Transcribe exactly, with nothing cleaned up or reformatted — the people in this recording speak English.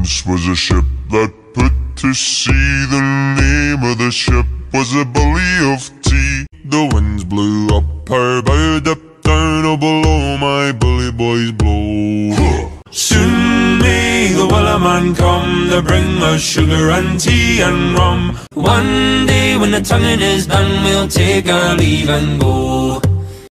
once was a ship that put to sea. The name of the ship was a Billy of Tea. The winds blew up her bow, dipped down oh below, my bully boys blow. Soon may the Wellerman come to bring us sugar and tea and rum. One day when the tonguing is done, we'll take our leave and go.